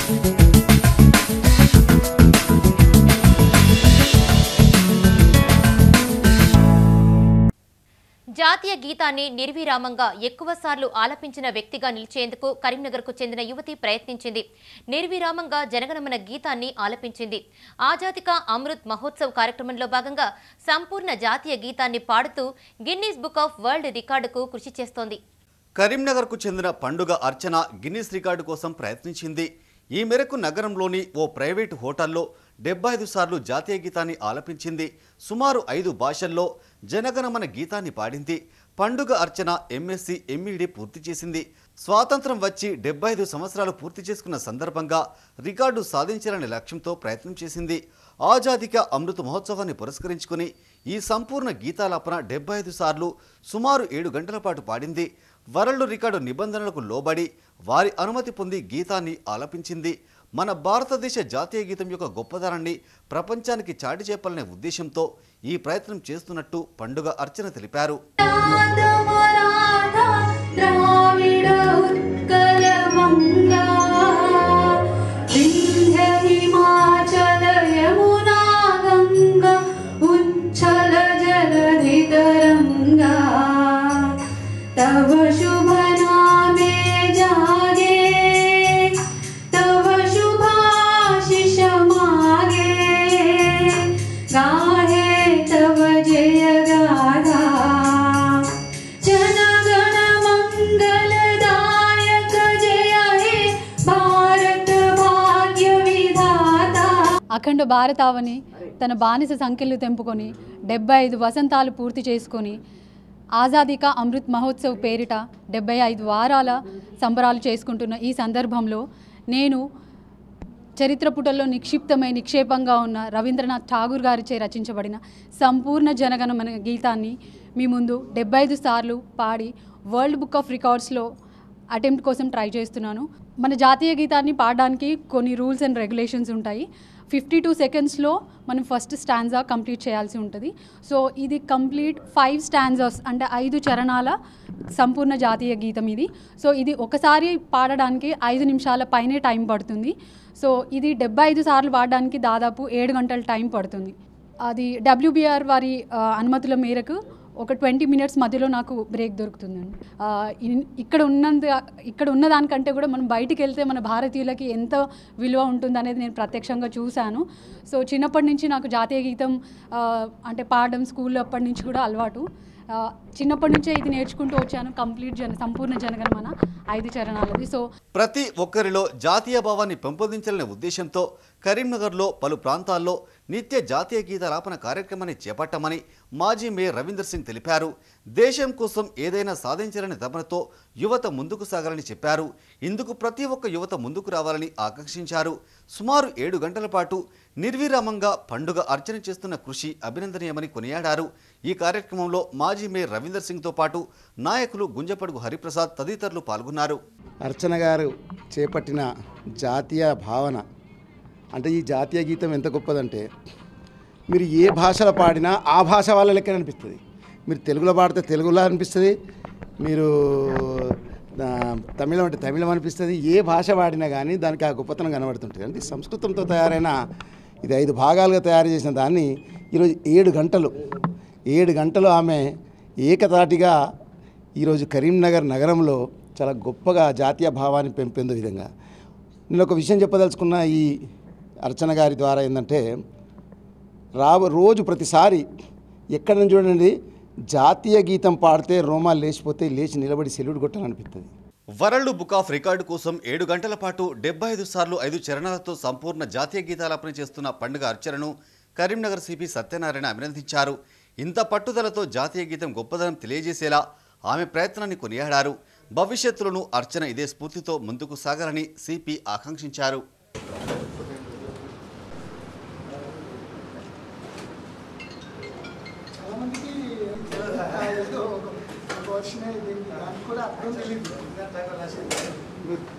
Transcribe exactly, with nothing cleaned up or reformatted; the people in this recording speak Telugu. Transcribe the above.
జాతీయ గీతాన్ని నిర్విరామంగా ఎక్కువ సార్లు ఆలపించిన వ్యక్తిగా నిలిచేందుకు కరీంనగర్కు చెందిన యువతి ప్రయత్నించింది. నిర్విరామంగా జనగణమన గీతాన్ని ఆలపించింది. ఆజాదీ కా అమృత్ మహోత్సవ్ కార్యక్రమంలో భాగంగా సంపూర్ణ జాతీయ గీతాన్ని పాడుతూ గిన్నీస్ బుక్ ఆఫ్ వరల్డ్ రికార్డుకు కృషి చేస్తోంది. కరీంనగర్కు చెందిన పండుగ అర్చన గిన్నీస్ రికార్డు కోసం ప్రయత్నించింది. ఈ మేరకు నగరంలోని ఓ ప్రైవేటు హోటల్లో డెబ్బై ఐదు సార్లు జాతీయ గీతాన్ని ఆలపించింది. సుమారు ఐదు భాషల్లో జనగణమన గీతాన్ని పాడింది. పండుగ అర్చన ఎంఎస్సి ఎంఈడి పూర్తి చేసింది. స్వాతంత్రం వచ్చి డెబ్బై ఐదు సంవత్సరాలు పూర్తి చేసుకున్న సందర్భంగా రికార్డు సాధించాలనే లక్ష్యంతో ప్రయత్నం చేసింది. ఆజాదీ కా అమృత్ మహోత్సవాన్ని పురస్కరించుకుని ఈ సంపూర్ణ గీతాలాపన డెబ్బై ఐదు సార్లు సుమారు ఏడు గంటల పాటు పాడింది. వరల్డ్ రికార్డు నిబంధనలకు లోబడి వారి అనుమతి పొంది గీతాన్ని ఆలపించింది. మన భారతదేశ జాతీయ గీతం యొక్క గొప్పదనాన్ని ప్రపంచానికి చాటి చెప్పాలనే ఉద్దేశంతో ఈ ప్రయత్నం చేస్తున్నట్టు పండుగ అర్చన తెలిపారు. అఖండ భారతావని తన బానిస సంఖ్యలు తెంపుకొని డెబ్బై ఐదు వసంతాలు పూర్తి చేసుకొని ఆజాదీ కా అమృత్ మహోత్సవ్ పేరిట డెబ్బై ఐదు వారాల సంబరాలు చేసుకుంటున్న ఈ సందర్భంలో నేను చరిత్ర పుటల్లో నిక్షిప్తమై నిక్షేపంగా ఉన్న రవీంద్రనాథ్ ఠాగూర్ గారిచే రచించబడిన సంపూర్ణ జనగణమన గీతాన్ని మీ ముందు డెబ్బై ఐదు సార్లు పాడి వరల్డ్ బుక్ ఆఫ్ రికార్డ్స్లో అటెంప్ట్ కోసం ట్రై చేస్తున్నాను. మన జాతీయ గీతాన్ని పాడడానికి కొన్ని రూల్స్ అండ్ రెగ్యులేషన్స్ ఉంటాయి. ఫిఫ్టీ టూ సెకండ్స్లో మనం ఫస్ట్ స్టాంజా కంప్లీట్ చేయాల్సి ఉంటుంది. సో ఇది కంప్లీట్ ఫైవ్ స్టాంజాస్ అంటే ఐదు చరణాల సంపూర్ణ జాతీయ గీతం ఇది. సో ఇది ఒకసారి పాడడానికి ఐదు నిమిషాల పైనే టైం పడుతుంది. సో ఇది డెబ్బై ఐదు సార్లు పాడడానికి దాదాపు ఏడు గంటల టైం పడుతుంది. అది డబ్ల్యూబీఆర్ వారి అనుమతుల మేరకు ఒక ట్వంటీ మినిట్స్ మధ్యలో నాకు బ్రేక్ దొరుకుతుందండి. ఇక్కడ ఉన్నంత ఇక్కడ ఉన్నదానికంటే కూడా మనం బయటికి వెళ్తే మన భారతీయులకి ఎంత విలువ ఉంటుంది అనేది నేను ప్రత్యక్షంగా చూశాను. సో చిన్నప్పటి నుంచి నాకు జాతీయ గీతం అంటే పాడడం స్కూల్లో అప్పటి నుంచి కూడా అలవాటు. చిన్నప్పటి నుంచే ఇది నేర్చుకుంటూ వచ్చాను. కంప్లీట్ జన సంపూర్ణ జనగణమన ఐదు చరణాలది. సో ప్రతి ఒక్కరిలో జాతీయ భావాన్ని పెంపొందించాలనే ఉద్దేశంతో కరీంనగర్లో పలు ప్రాంతాల్లో నిత్య జాతీయ గీతాలాపన కార్యక్రమాన్ని చేపట్టామని మాజీ మేయర్ రవీందర్ సింగ్ తెలిపారు. దేశం కోసం ఏదైనా సాధించాలనే తపనతో యువత ముందుకు సాగాలని చెప్పారు. ఇందుకు ప్రతి ఒక్క యువత ముందుకు రావాలని ఆకాంక్షించారు. సుమారు ఏడు గంటల పాటు నిర్విరామంగా పండుగ అర్చన చేస్తున్న కృషి అభినందనీయమని కొనియాడారు. ఈ కార్యక్రమంలో మాజీ మేయర్ రవీందర్ సింగ్తో పాటు నాయకులు గుంజపడుగు హరిప్రసాద్ తదితరులు పాల్గొన్నారు. అర్చన గారు చేపట్టిన జాతీయ భావన అంటే ఈ జాతీయ గీతం ఎంత గొప్పదంటే మీరు ఏ భాషలో పాడినా ఆ భాష వాళ్ళ లెక్క అనిపిస్తుంది. మీరు తెలుగులో పాడితే తెలుగులో అనిపిస్తుంది, మీరు తమిళం అంటే తమిళం అనిపిస్తుంది. ఏ భాష పాడినా కానీ దానికి ఆ గొప్పతనం కనబడుతుంటుంది. అంటే సంస్కృతంతో తయారైన ఇది ఐదు భాగాలుగా తయారు చేసిన దాన్ని ఈరోజు ఏడు గంటలు ఏడు గంటలు ఆమె ఏకతాటిగా ఈరోజు కరీంనగర్ నగరంలో చాలా గొప్పగా జాతీయ భావాన్ని పెంపొందే విధంగా నేను ఒక విషయం చెప్పదలుచుకున్న ఈ అర్చన గారి ద్వారా ఏంటంటే రా రోజు ప్రతిసారి ఎక్కడ నుంచి చూడండి జాతీయ గీతం పాడితే రోమాలు లేచిపోతే లేచి నిలబడి సెల్యూట్ కొట్టాలనిపిస్తుంది. వరల్డ్ బుక్ ఆఫ్ రికార్డు కోసం ఏడు గంటల పాటు డెబ్బై ఐదు సార్లు ఐదు చరణాలతో సంపూర్ణ జాతీయ గీతాలాపన చేస్తున్న పండుగ అర్చనను కరీంనగర్ సిపి సత్యనారాయణ అభినందించారు. ఇంత పట్టుదలతో జాతీయ గీతం గొప్పదనం తెలియజేసేలా ఆమె ప్రయత్నాన్ని కొనియాడారు. భవిష్యత్తులోనూ అర్చన ఇదే స్ఫూర్తితో ముందుకు సాగాలని సిపి ఆకాంక్షించారు. Good.